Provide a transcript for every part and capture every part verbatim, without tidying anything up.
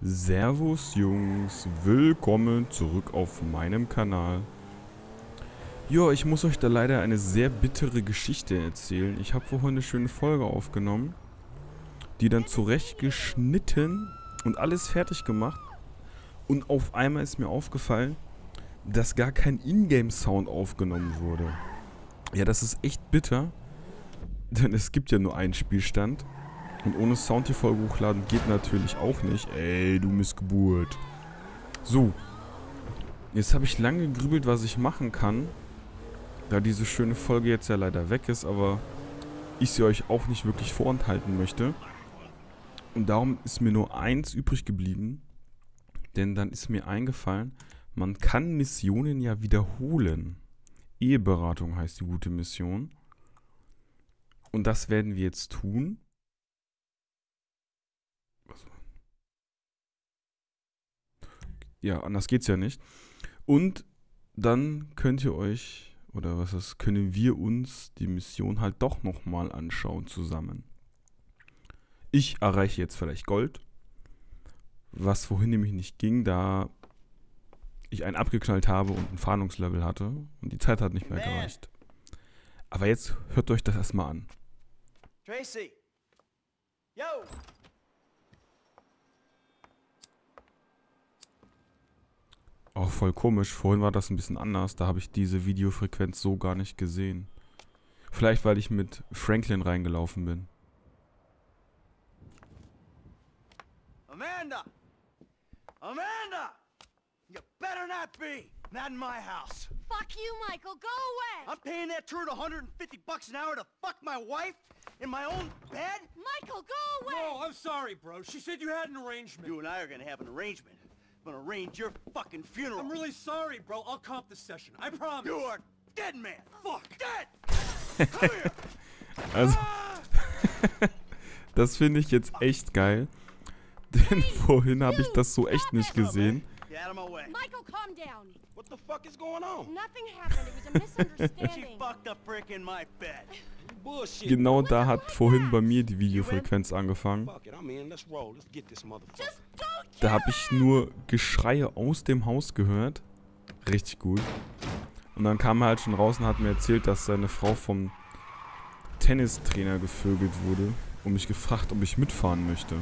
Servus Jungs, willkommen zurück auf meinem Kanal. Ja, ich muss euch da leider eine sehr bittere Geschichte erzählen. Ich habe vorhin eine schöne Folge aufgenommen, die dann zurechtgeschnitten und alles fertig gemacht. Und auf einmal ist mir aufgefallen, dass gar kein Ingame-Sound aufgenommen wurde. Ja, das ist echt bitter, denn es gibt ja nur einen Spielstand. Und ohne Sound die Folge hochladen geht natürlich auch nicht. Ey, du Missgeburt. So. Jetzt habe ich lange gegrübelt, was ich machen kann. Da diese schöne Folge jetzt ja leider weg ist, aber ich sie euch auch nicht wirklich vorenthalten möchte. Und darum ist mir nur eins übrig geblieben. Denn dann ist mir eingefallen, man kann Missionen ja wiederholen. Eheberatung heißt die gute Mission. Und das werden wir jetzt tun. Ja, anders geht's ja nicht. Und dann könnt ihr euch, oder was ist, können wir uns die Mission halt doch nochmal anschauen zusammen. Ich erreiche jetzt vielleicht Gold, was vorhin nämlich nicht ging, da ich einen abgeknallt habe und ein Fahndungslevel hatte und die Zeit hat nicht mehr gereicht. Aber jetzt hört euch das erstmal an. Tracy! Yo! Auch voll komisch, vorhin war das ein bisschen anders, da habe ich diese Videofrequenz so gar nicht gesehen. Vielleicht, weil ich mit Franklin reingelaufen bin. Amanda! Amanda! You better not be! Not in my house! Fuck you, Michael! Go away! I'm paying that turd one hundred fifty bucks an hour to fuck my wife in my own bed? Michael, go away! No, I'm sorry, bro. She said you had an arrangement. You and I are gonna have an arrangement. I'm gonna arrange your fucking funeral. I'm really sorry, bro. I'll comp the session. I promise. You are dead, man! Fuck. Dead! Come here! Also, das finde ich jetzt echt geil. Denn vorhin habe ich das so echt nicht gesehen. Get out of my way. Michael, calm down. What the fuck is going on? Nothing happened. It was a She misunderstanding. fucked a prick in my bed. Bullshit. Genau da hat vorhin bei mir die Videofrequenz angefangen. Fuck it. I'm in. Let's roll. Let's get this motherfucker. Just don't kill Da habe ich nur Geschreie aus dem Haus gehört. Richtig gut. Und dann kam er halt schon raus und hat mir erzählt, dass seine Frau vom Tennistrainer gevögelt wurde und mich gefragt, ob ich mitfahren möchte.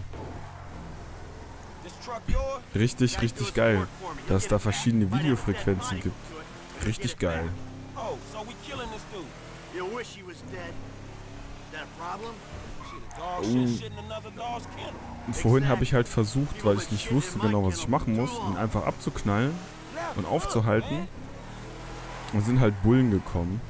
Richtig, richtig geil, dass es da verschiedene Videofrequenzen gibt. Richtig geil. Oh, so we killing this dude. You wish he was dead. Is that a problem? Dog Oh. shit, shitting another dog's kennel. Und vorhin habe ich halt versucht, weil ich nicht wusste genau, was ich machen muss, ihn einfach abzuknallen und aufzuhalten. Und sind halt Bullen gekommen.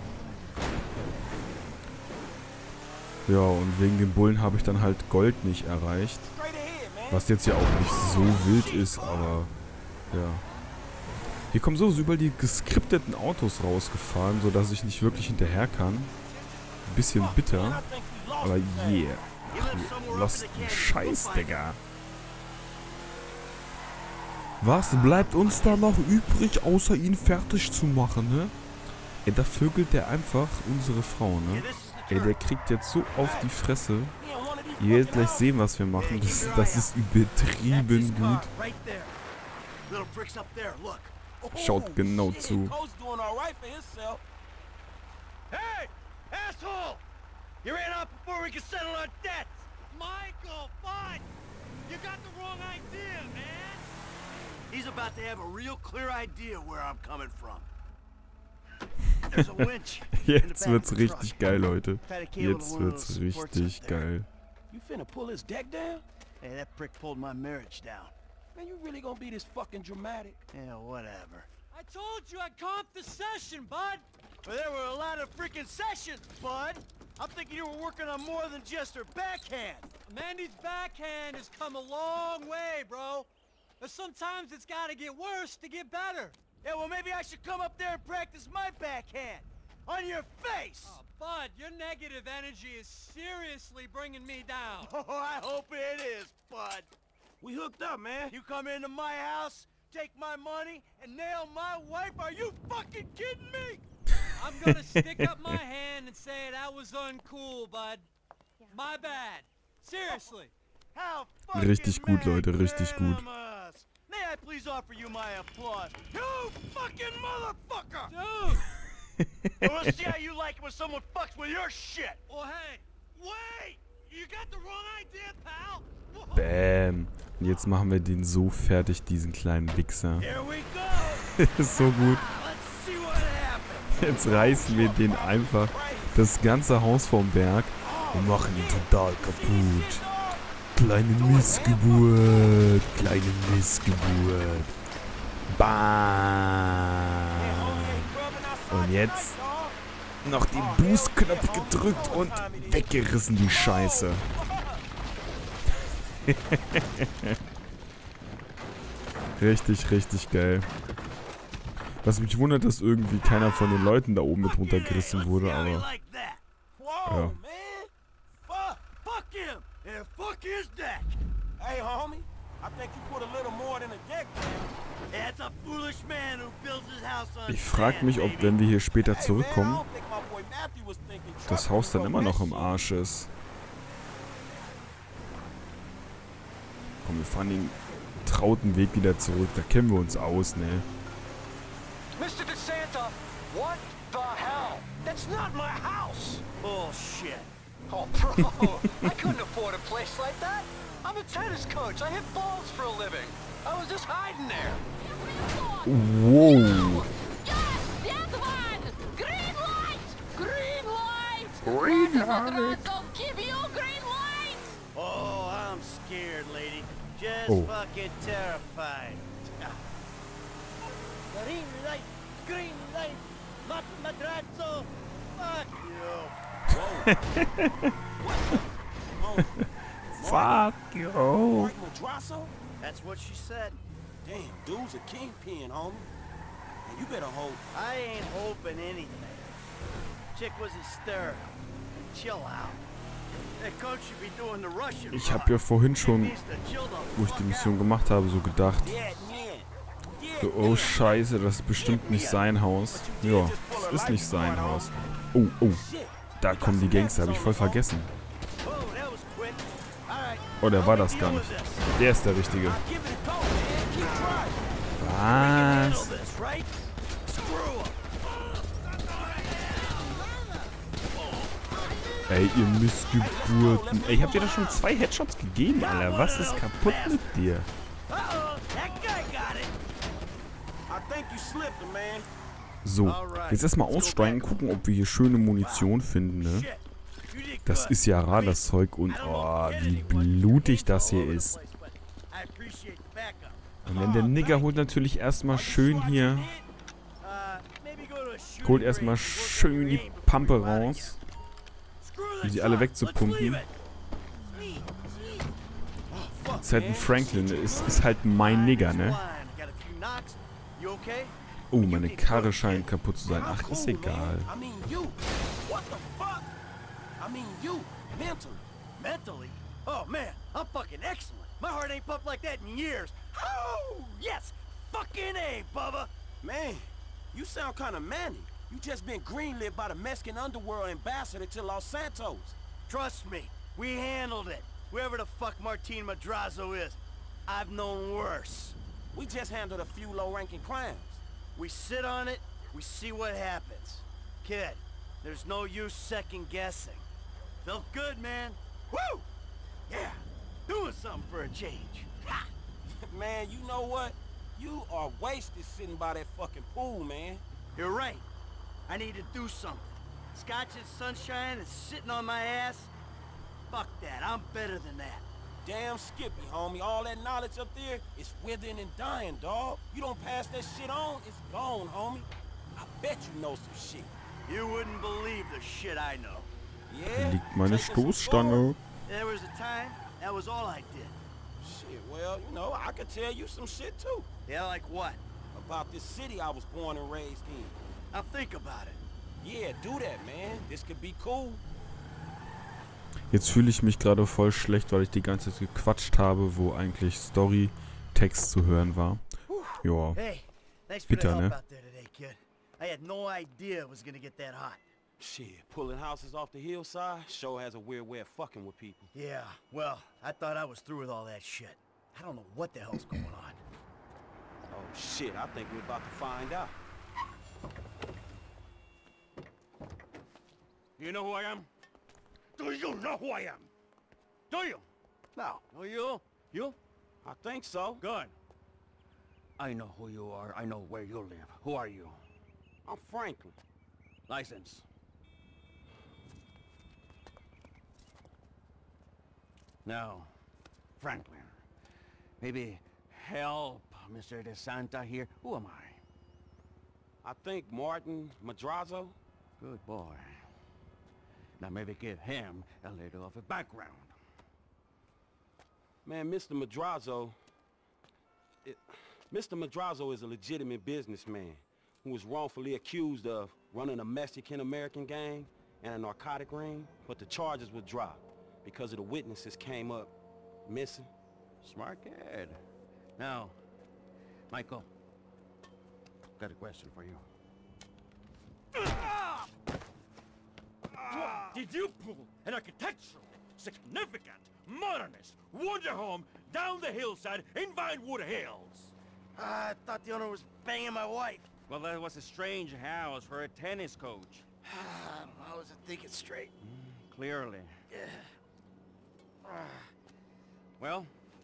Ja, und wegen den Bullen habe ich dann halt Gold nicht erreicht. Straight ahead, man. Was jetzt ja auch nicht so wild ist, aber ja. Hier kommen so überall die geskripteten Autos rausgefahren, sodass ich nicht wirklich hinterher kann. Ein bisschen bitter, I think we lost aber the thing. yeah. Ach, ihr lasst einen Scheiß, Digga. Was bleibt uns da noch übrig, außer ihn fertig zu machen, ne? Ey, da vögelt der einfach unsere Frau, ne? Ey, der kriegt jetzt so auf die Fresse. Yeah, one of these Ihr werdet fucking gleich hoes. sehen, was wir machen. Das, das ist That's übertrieben his gut. car, right there. Little pricks up there, look. Schaut genau Oh, shit, zu. Cole's doing all right for himself. Hey! Asshole! You ran off before we could settle our debts! Michael, fine! You got the wrong idea, man! He's about to have a real clear idea where I'm coming from. There's a winch. Jetzt wird's richtig geil, Leute. Jetzt wird's richtig geil. You finna pull his deck down? Hey, that prick pulled my marriage down. Man, you really gonna be this fucking dramatic? Yeah, whatever. I told you I'd comp the session, bud. Well, there were a lot of freaking sessions, bud. I'm thinking you were working on more than just her backhand. Mandy's backhand has come a long way, bro. But sometimes it's gotta get worse to get better. Yeah, well, maybe I should come up there and practice my backhand. On your face! Oh, Bud, your negative energy is seriously bringing me down. Oh, I hope it is, bud. We hooked up, man. You come into my house, take my money, and nail my wife? Are you fucking kidding me? I'm gonna stick up my hand and say that was uncool, bud. My bad. Seriously. How fucking Richtig gut, Leute, richtig gut. magnanimous. May I please offer you my applause? You fucking motherfucker! Dude! Well, let's see how you like it when someone fucks with your shit. Well, hey, wait! You got the wrong idea, pal! Whoa. Bäm. Und jetzt machen wir den so fertig, diesen kleinen Wichser. Here we go. Das ist so gut. Let's see what happens. Jetzt reißen wir den einfach das ganze Haus vom Berg und machen ihn total kaputt. Kleine Missgeburt. Kleine Missgeburt. Bam. Und jetzt noch den Boost-Knopf gedrückt und weggerissen, die Scheiße. Richtig, richtig geil. Was mich wundert, dass irgendwie keiner von den Leuten da oben mit runtergerissen wurde, aber Like that. Whoa, Ja. man. Fuck. Fuck him and fuck his deck. Hey, homie. I think you put a little more than a deck down. That's a foolish man who builds his house on ich frage sand, mich, ob, baby. wenn wir hier später Hey, man, I zurückkommen, don't think my boy Matthew was thinking das truck Haus dann was immer noch that im shit. Arsch ist. Komm, wir fahren den trauten Weg wieder zurück. Da kennen wir uns aus, ne? Mister DeSanta, what the hell? That's not my house! Bullshit. Oh, bro, I couldn't afford a place like that. I'm a tennis coach. I hit balls for a living. I was just hiding there. Wow. Yes, that one! Green light! Green light! Green Master light. Madrazo, give you green light! Oh, I'm scared, lady. Just Oh. fucking terrified. Green light, green light, Mat Madrazo, fuck you. Fuck you. Mark Madrazo? That's what she said. Damn, dude's a kingpin, homie. And you better hope. I ain't hoping anything. Chick was hysterical. Chill out. That coach should be doing the Russian. Ich habe ja vorhin schon, Needs to chill the wo ich die fuck Mission out. gemacht habe, so gedacht, Yeah, yeah. Yeah, so, oh Scheiße, das ist bestimmt nicht sein Haus. Ja, das ist nicht sein Haus. Oh, oh, shit. da kommen die Gangster, habe ich voll vergessen. Whoa, that was quick. All right. Oh, der war I'll das deal gar with nicht. this. Der ist der Richtige. Give it a go, man. Keep trying. Handle Was? this, right? Screw 'em. Ey, ihr Missgeburten. Ey, ich hab dir doch schon zwei Headshots gegeben, Alter. Was ist kaputt mit dir? Uh-oh, that guy got it. I think you slipped him, man. So, jetzt erstmal aussteigen, gucken, ob wir hier schöne Munition finden, ne? Shit. You did Das good. ist ja rar, das Zeug. Und, oh, wie blutig das hier ist. I appreciate the backup. Und dann der Nigger holt natürlich erstmal schön hier, Uh, maybe go to a shooting holt erstmal range and work schön your die game before Pampe we're outta raus, here. Screw um the sie alle job. Let's wegzupumpen. leave it. Fuck, Ist halt ein man. Franklin, ist, ist halt mein Nigger, ne? Got a few knocks. You okay? Oh, meine Karre scheint kaputt zu sein. Ach, ist egal. I mean you. What the fuck? I mean you. Mentally. Mentally? Oh man, I'm fucking excellent. My heart ain't pumped like that in years. Oh yes, fucking A, Bubba. Man, you sound kind of manny. You just been greenlit by the Mexican underworld ambassador to Los Santos. Trust me, we handled it. Whoever the fuck Martin Madrazo is, I've known worse. We just handled a few low-ranking crimes. We sit on it, we see what happens. Kid, there's no use second guessing. Felt good, man. Woo! Yeah, doing something for a change. Ha! Man, you know what? You are wasted sitting by that fucking pool, man. You're right. I need to do something. Scotch and sunshine is sitting on my ass. Fuck that, I'm better than that. Damn Skippy, homie. All that knowledge up there is withering and dying, dog. You don't pass that shit on, it's gone, homie. I bet you know some shit. You wouldn't believe the shit I know. Da Yeah? liegt meine Taking some Stoßstange. There was a time, that was all I did. Shit, well, you know, I could tell you some shit too. Yeah, like what? About this city I was born and raised in. Now think about it. Yeah, do that, man. This could be cool. Jetzt fühle ich mich gerade voll schlecht, weil ich die ganze Zeit gequatscht habe, wo eigentlich Story-Text zu hören war. Ja, Hey, thanks for Bitter, the help ne? out there today, kid. I had no idea it was gonna get that hot. Shit, pulling houses off the hillside sure has a weird way of fucking with people. Yeah, well, I thought I was through with all that shit. I don't know what the hell's going on. Oh shit, I think we're about to find out. You know who I am? Do you know who I am? Do you? No. Oh, you? You? I think so. Good. I know who you are. I know where you live. Who are you? I'm Franklin. License. Now, Franklin, maybe help Mister DeSanta here. Who am I? I think Martin Madrazo. Good boy. Now maybe give him a little of a background. Man, Mister Madrazo... It, Mister Madrazo is a legitimate businessman who was wrongfully accused of running a Mexican-American gang and a narcotic ring, but the charges were dropped because of the witnesses came up missing. Smart kid. Now, Michael, got a question for you. Did you pull an architectural, significant, modernist wonder home down the hillside in Vinewood Hills? Uh, I thought the owner was banging my wife. Well, that was a strange house for a tennis coach. I wasn't thinking straight. Mm, clearly. Yeah. Well,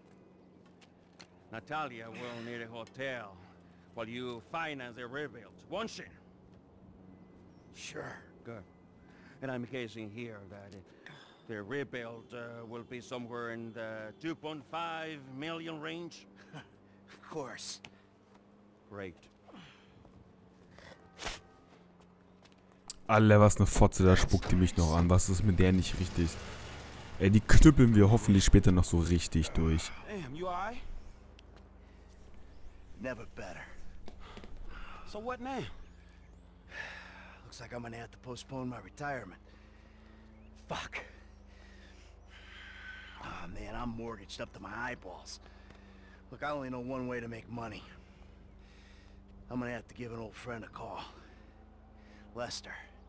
Natalia will need a hotel while you finance the rebuild, won't she? Sure. Good. And I'm guessing here that uh, the rebuild uh, will be somewhere in the two point five million range. Of course. Great. Alter, was eine Fotze, da spuckt die mich noch an. Was ist mit der nicht richtig? Ey, die knüppeln wir hoffentlich später noch so richtig durch. Damn, you alright? Never better. So what now? Looks like I'm gonna have to postpone my retirement. Fuck. Oh man, I'm mortgaged up to my eyeballs. Look, I only know one way to make money. I'm gonna have to give an old friend a call. Lester.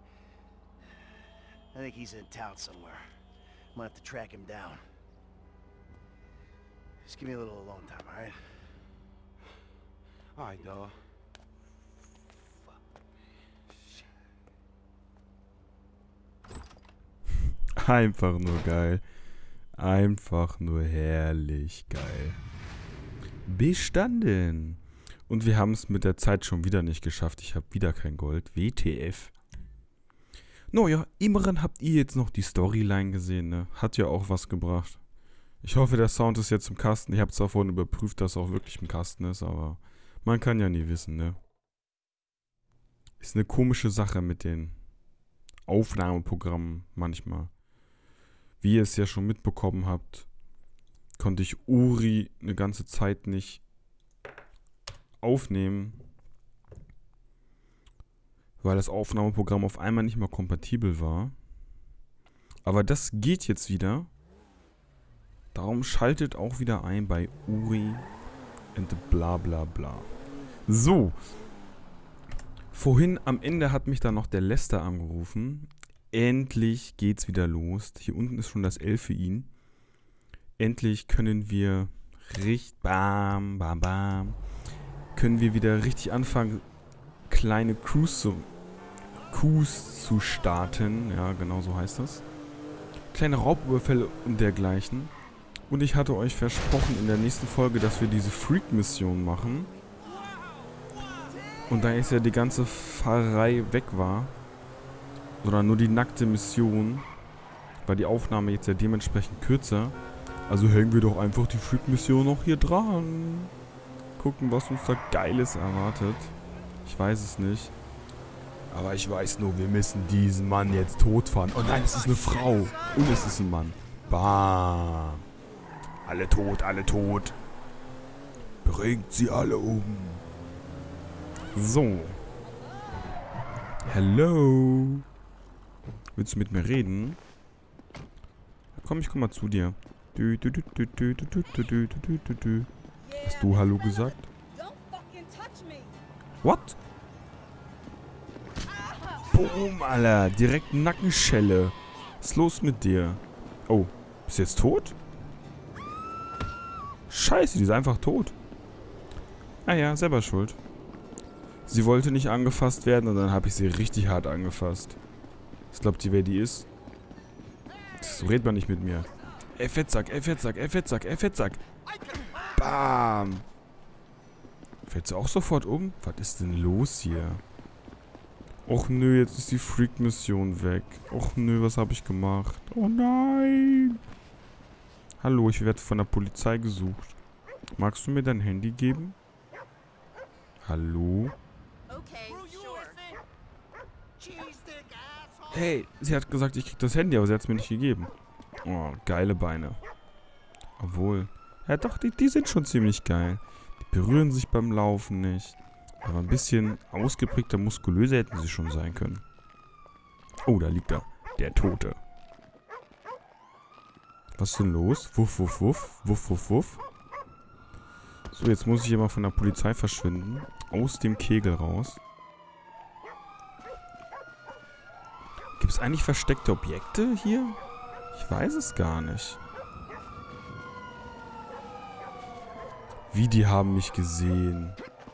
I think he's in town somewhere. I'm gonna have to track him down. Just give me a little alone time, alright? Alright, dawg. Einfach nur geil. Einfach nur herrlich geil. Bestanden. Und wir haben es mit der Zeit schon wieder nicht geschafft. Ich habe wieder kein Gold. W T F. Naja, immerhin habt ihr jetzt noch die Storyline gesehen, ne? Hat ja auch was gebracht. Ich hoffe, der Sound ist jetzt im Kasten. Ich habe zwar vorhin überprüft, dass er auch wirklich im Kasten ist, aber man kann ja nie wissen, ne? Ist eine komische Sache mit den Aufnahmeprogrammen manchmal. Wie ihr es ja schon mitbekommen habt, konnte ich Uri eine ganze Zeit nicht aufnehmen, weil das Aufnahmeprogramm auf einmal nicht mehr kompatibel war. Aber das geht jetzt wieder. Darum schaltet auch wieder ein bei Uri und bla bla bla. So. Vorhin am Ende hat mich dann noch der Lester angerufen. Endlich geht's wieder los. Hier unten ist schon das L für ihn. Endlich können wir richtig bam, bam, bam. Können wir wieder richtig anfangen, kleine Crews zu, Crews zu starten. Ja, genau so heißt das. Kleine Raubüberfälle und dergleichen. Und ich hatte euch versprochen in der nächsten Folge, dass wir diese Freak-Mission machen. Und da jetzt ja die ganze Fahrerei weg war, oder nur die nackte Mission, war die Aufnahme jetzt ja dementsprechend kürzer. Also hängen wir doch einfach die Freak-Mission noch hier dran. Gucken, was uns da Geiles erwartet. Ich weiß es nicht. Aber ich weiß nur, wir müssen diesen Mann jetzt totfahren. Oh nein, es ist eine Frau. Und es ist ein Mann. Bam. Alle tot, alle tot. Bringt sie alle um. So. Hello. Willst du mit mir reden? Ja, komm, ich komm mal zu dir. Du, du, du, du, du, du, du, du, du, du, du. Hast du Hallo gesagt? What? Boom, Alter. Direkt Nackenschelle. Was ist los mit dir? Oh, bist du jetzt tot? Scheiße, die ist einfach tot. Ah ja, selber schuld. Sie wollte nicht angefasst werden und dann habe ich sie richtig hart angefasst. Was glaubt ihr, wer die ist? So redet man nicht mit mir. Ey, Fettsack, ey, Fettsack, ey, Fettsack, ey, Fettsack. Bam. Fällt sie auch sofort um? Was ist denn los hier? Och nö, jetzt ist die Freak-Mission weg. Och nö, was habe ich gemacht? Oh nein. Hallo, ich werde von der Polizei gesucht. Magst du mir dein Handy geben? Hallo? Hey, sie hat gesagt, ich krieg das Handy, aber sie hat es mir nicht gegeben. Oh, geile Beine. Obwohl. Ja doch, die, die sind schon ziemlich geil. Die berühren sich beim Laufen nicht. Aber ein bisschen ausgeprägter, muskulöser hätten sie schon sein können. Oh, da liegt er. Der Tote. Was ist denn los? Wuff, wuff, wuff. Wuff, wuff, wuff. So, jetzt muss ich hier mal von der Polizei verschwinden. Aus dem Kegel raus. Gibt es eigentlich versteckte Objekte hier? Ich weiß es gar nicht. Wie, die haben mich gesehen.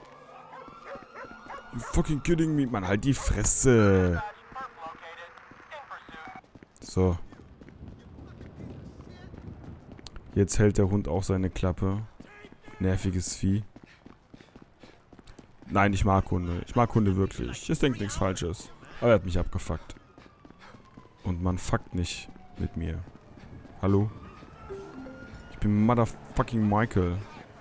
You fucking kidding me? Mann, halt die Fresse. So. Jetzt hält der Hund auch seine Klappe. Nerviges Vieh. Nein, ich mag Hunde. Ich mag Hunde wirklich. Ich denke nichts Falsches. Aber er hat mich abgefuckt. Und man fuckt nicht mit mir. Hallo? Ich bin Motherfucking Michael.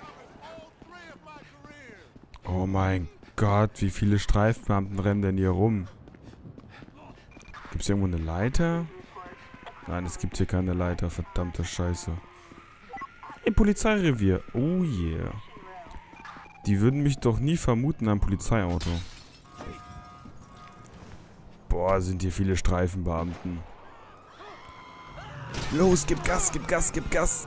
Oh mein Gott, wie viele Streifenbeamten rennen denn hier rum? Gibt es irgendwo eine Leiter? Nein, es gibt hier keine Leiter. Verdammte Scheiße. Hey, Polizeirevier. Oh yeah. Die würden mich doch nie vermuten am Polizeiauto. Boah, sind hier viele Streifenbeamten. Los, gib Gas, gib Gas, gib Gas.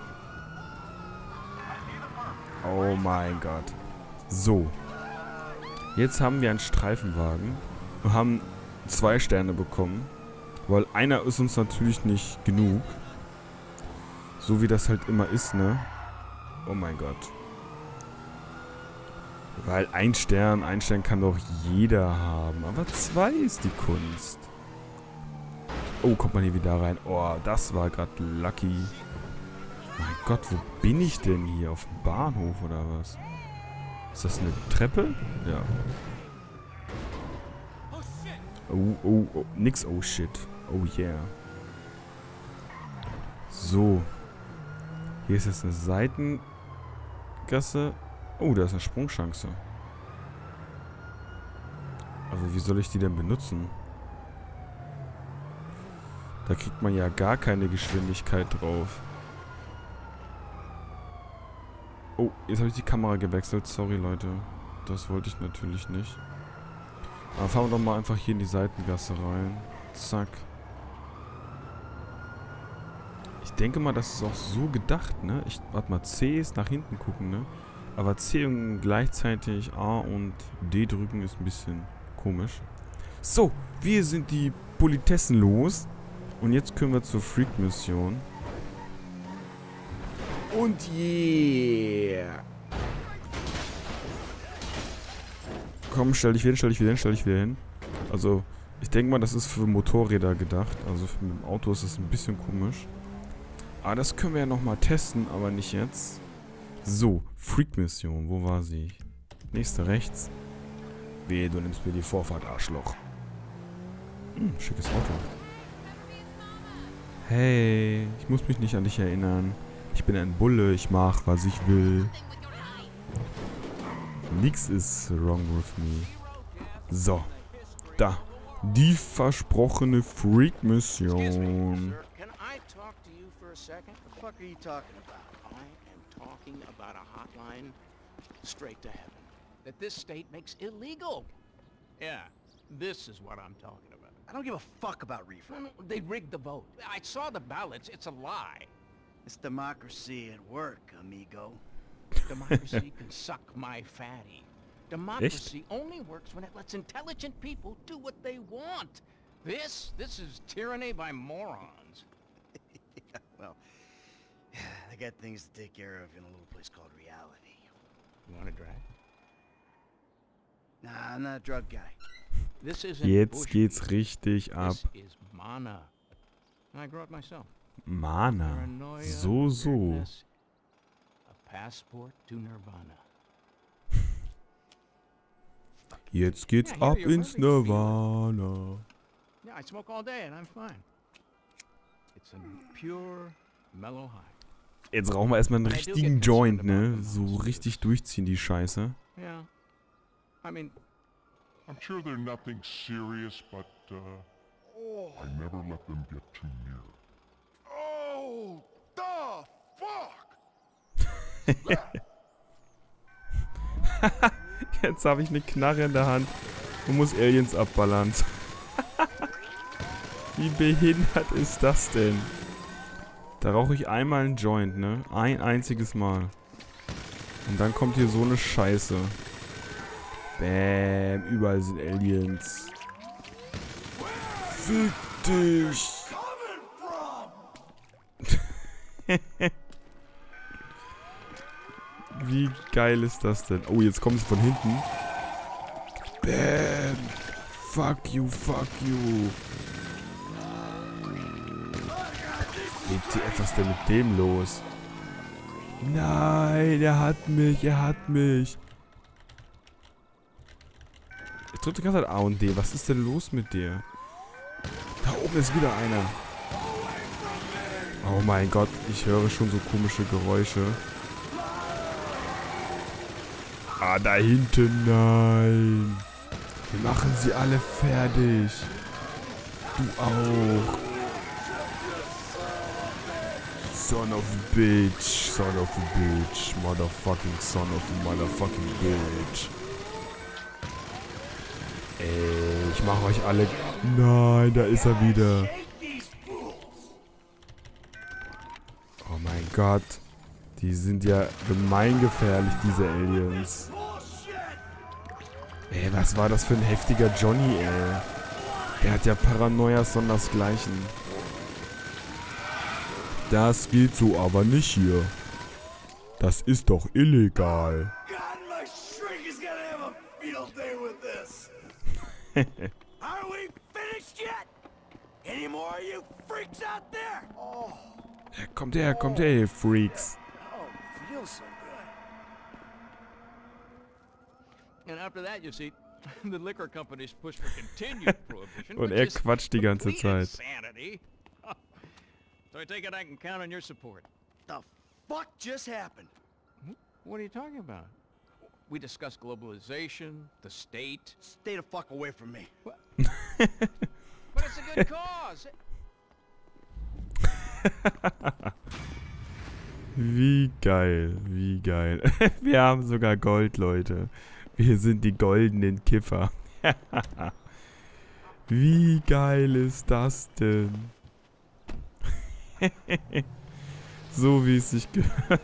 Oh mein Gott. So. Jetzt haben wir einen Streifenwagen. Wir haben zwei Sterne bekommen. Weil einer ist uns natürlich nicht genug. So wie das halt immer ist, ne? Oh mein Gott. Weil ein Stern, ein Stern kann doch jeder haben. Aber zwei ist die Kunst. Oh, kommt man hier wieder rein. Oh, das war gerade lucky. Mein Gott, wo bin ich denn hier? Auf dem Bahnhof oder was? Ist das eine Treppe? Ja. Oh, oh, oh. Nix oh shit. Oh yeah. So. Hier ist jetzt eine Seitengasse. Oh, da ist eine Sprungchance. Also wie soll ich die denn benutzen? Da kriegt man ja gar keine Geschwindigkeit drauf. Oh, jetzt habe ich die Kamera gewechselt. Sorry, Leute. Das wollte ich natürlich nicht. Aber fahren wir doch mal einfach hier in die Seitengasse rein. Zack. Ich denke mal, das ist auch so gedacht, ne? Ich, warte mal, C ist nach hinten gucken, ne? Aber C und gleichzeitig A und D drücken ist ein bisschen komisch. So, wir sind die Politessen los. Und jetzt können wir zur Freak-Mission. Und yeah. Komm, stell dich wieder hin, stell dich wieder hin, stell dich wieder hin. Also, ich denke mal, das ist für Motorräder gedacht. Also, für mit dem Auto ist das ein bisschen komisch. Aber das können wir ja nochmal testen, aber nicht jetzt. So, Freak-Mission. Wo war sie? Nächste rechts. Wehe, du nimmst mir die Vorfahrt, Arschloch. Hm, schickes Auto. Hey, ich muss mich nicht an dich erinnern. Ich bin ein Bulle, ich mach, was ich will. Nix ist wrong with me. So, da. Die versprochene Freak-Mission. That this state makes illegal. Yeah, this is what I'm talking about. I don't give a fuck about reefer. No, no, they rigged the vote. I saw the ballots. It's a lie. It's democracy at work, amigo. Democracy can suck my fatty. Democracy only works when it lets intelligent people do what they want. This, this is tyranny by morons. Yeah, well, I got things to take care of in a little place called reality. You want a drag? Nah, I'm not a drug guy. This isn't Jetzt bush. geht's richtig ab. This is mana. I grew it myself. Mana. Paranoia, So, so. weirdness, a passport to Nirvana. Jetzt geht's Yeah, here ab you're ins really feeling it. Nirvana. Yeah, I smoke all day and I'm fine. It's a pure, mellow high. Jetzt rauchen wir erstmal einen richtigen Joint, ne? So richtig durchziehen, die Scheiße. Yeah. I mean, I'm sure they're nothing serious, but, uh... I never let them get too near. Oh, the fuck! Jetzt habe ich eine Knarre in der Hand und muss Aliens abballern. Wie behindert ist das denn? Da rauche ich einmal einen Joint, ne? Ein einziges Mal. Und dann kommt hier so eine Scheiße. Bäm, überall sind Aliens. Fick dich! Wie geil ist das denn? Oh, jetzt kommen sie von hinten. Bam! Fuck you, fuck you. W T F, was ist denn mit dem los? Nein, er hat mich, er hat mich. Ich drücke die ganze Zeit A und D. Was ist denn los mit dir? Da oben ist wieder einer. Oh mein Gott, ich höre schon so komische Geräusche. Ah, da hinten, nein. Wir machen sie alle fertig. Du auch. Son of a bitch, son of a bitch, motherfucking son of a motherfucking bitch. Ey, ich mach euch alle... Nein, da ist er wieder. Oh mein Gott. Die sind ja gemeingefährlich, diese Aliens. Ey, was war das für ein heftiger Johnny, ey. Der hat ja Paranoia sondersgleichen. Das geht so aber nicht hier. Das ist doch illegal. Are we finished yet? Any more of you freaks out there? Oh, Ja, kommt her, kommt her, ihr Freaks. Oh, feels so good. and after that, you see, the liquor companies push for continued prohibition. Und which er is quatscht die ganze complete Zeit. insanity. So I take it I can count on your support. The fuck just happened? What are you talking about? We discussed globalization, the state. Stay the fuck away from me. But it's a good cause. Wie geil, wie geil. Wir haben sogar Gold, Leute. Wir sind die goldenen Kiffer. Wie geil ist das denn? So wie es sich gehört.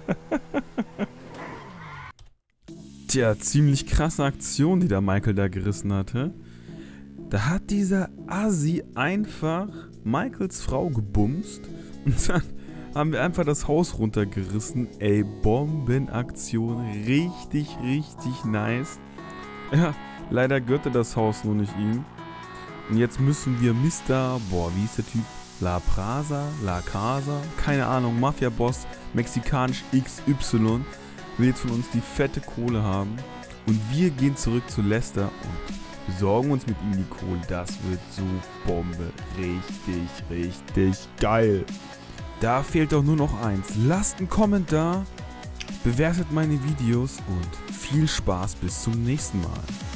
Tja, ziemlich krasse Aktion, die der Michael da gerissen hatte. Da hat dieser Assi einfach Michaels Frau gebumst und dann haben wir einfach das Haus runtergerissen. Ey, Bombenaktion. Richtig, richtig nice. Ja, leider gehörte das Haus nur nicht ihm. Und jetzt müssen wir Mister, boah, wie ist der Typ? La Praza, La Casa, keine Ahnung, Mafia-Boss, mexikanisch X Y, will jetzt von uns die fette Kohle haben. Und wir gehen zurück zu Lester und besorgen uns mit ihm die Kohle. Das wird so Bombe. Richtig, richtig geil. Da fehlt doch nur noch eins. Lasst einen Kommentar, bewertet meine Videos und viel Spaß bis zum nächsten Mal.